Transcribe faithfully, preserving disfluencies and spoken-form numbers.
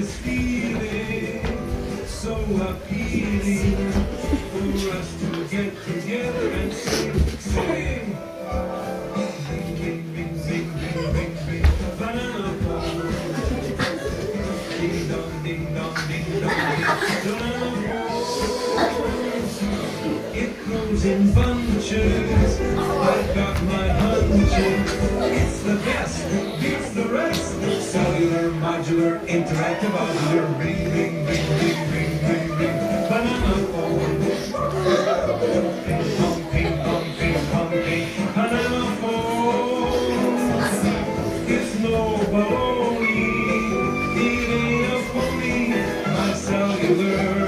this feeling so appealing for us to get together and sing, sing. Ring, ring, ring, ring, ring, ring, ring. Banana phone. Ding dong, ding dong, ding dong, ding. Banana phone. It grows in bunches. I've got my hunches. It's the best, beats the rest. Cellular, modular, interactive, modular. Ring, ring, ring, ring, ring, ring, ring. Banana phone. Ping pong, ping pong, ping pong, ping. Banana phone. It's no baloney. It ain't a phony. My cellular.